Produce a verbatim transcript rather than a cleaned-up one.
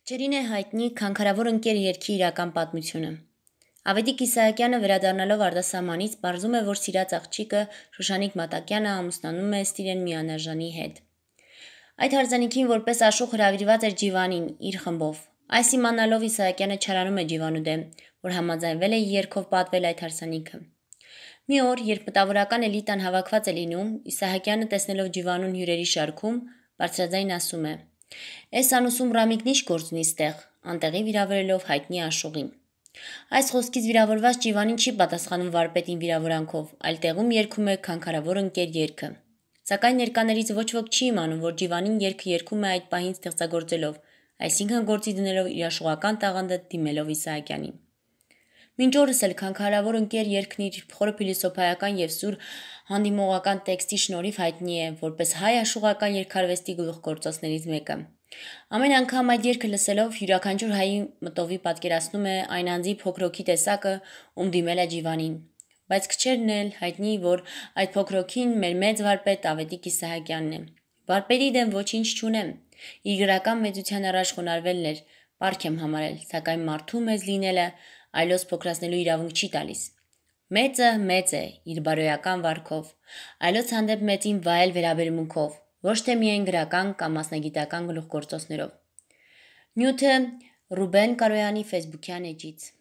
Ջրին է հայտնի քանքարավոր ընկեր երգի իրական պատմությունը։ Ավետիք Իսահակյանը վերադառնալով արտասահմանից պարզում է, որ սիրած աղջիկը Շուշանիկ Մատակյանը ամուսնանում է Ստիրեն Միանաժանի հետ։ Այդ հարսանիքին որպես աշուխ հրավիրված էր Ջիվանին իր խմբով։ Այս իմանալով Իսահակյանը չարանում է Ջիվանու դեմ, որ համաձայնվել է երգով պատվել այդ հարսանիքը։ Մի օր, երբ մտավորական էլիտան հավաքված է լինում, Իսահակյանը տեսնելով Ջիվանուն հյուրերի շարքում, բարձրաձայն ասում է. «Էս անուսում Ռամիկն ինչ գործ ունի ստեղ», անտեղի վիրավորելով հայտնի աշուղին։ Այս խոսքից վիրավորված Ջիվանին չի պատասխանում վարպետին վիրավորանքով, այլ տեղում երգում է քանքարավոր ընկեր երգը։ Սակայն ներկաներից ոչ ոք չի իմանում, որ Ջիվանին երգը երգում է այդ պահին ստեղծագործելով, այսինքն գործի դնելով իր աշուղական տաղանդը դիմելով Իսահակյանին։ Մինչ օրս էլ քանքարավոր ընկեր երգն իր խորը փիլիսոփայական եւ սուր հանդիմողական տեքստի շնորհիվ հայտնի է, որպես հայ աշուղական երգարվեստի գլուխգործոցներից մեկը։ Ամեն անգամ այդ երգը լսելով յուրաքանչյուր հայի մտովի պատկերացնում է այն անձի փոքրոքի տեսակը, ում դիմել է Ջիվանին։ Բայց քչերն էլ հայտնի, որ այդ փոքրոքին մեր մեծ վարպետ Ավետիք Իսահակյանն է։ Վարպետի դեմ ոչինչ չունեմ։ Իր գրական մեծության առաջ խոնարհվելն էր, պարկ եմ համարել, սակայն մարդու մեծ լինելը այլոց փոքրացնելու իրավունք չի տալիս։ Մեծը մեծ է իր բարոյական վարքով, այլոց հանդեպ մեծին վայել վերաբերմունքով, ոչ թե միայն գրական կամ մասնագիտական գլուխգործոցներով։ Նյութը Ռուբեն Կարոյանի ֆեյսբուքյան էջից։